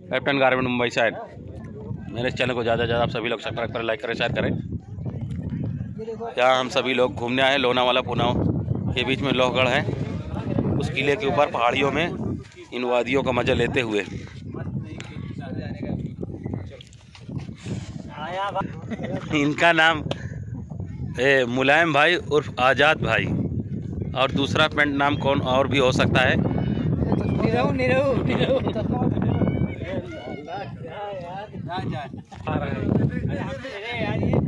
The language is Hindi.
Captain garment Mumbai side. मेरे इस चैनल को ज़्यादा से ज़्यादा आप सभी लोग सब्सक्राइब करें, लाइक करें, शेयर करें। यहाँ हम सभी लोग घूमने आए लोनावाला पुनाव के बीच में लोहगढ़ है। उस किले के ऊपर पहाड़ियों में इन वादियों का मज़ा लेते हुए। इनका नाम मुलायम भाई उर्फ आज़ाद भाई, और दूसरा पेंट नाम कौन और भी हो सकता है। निरहु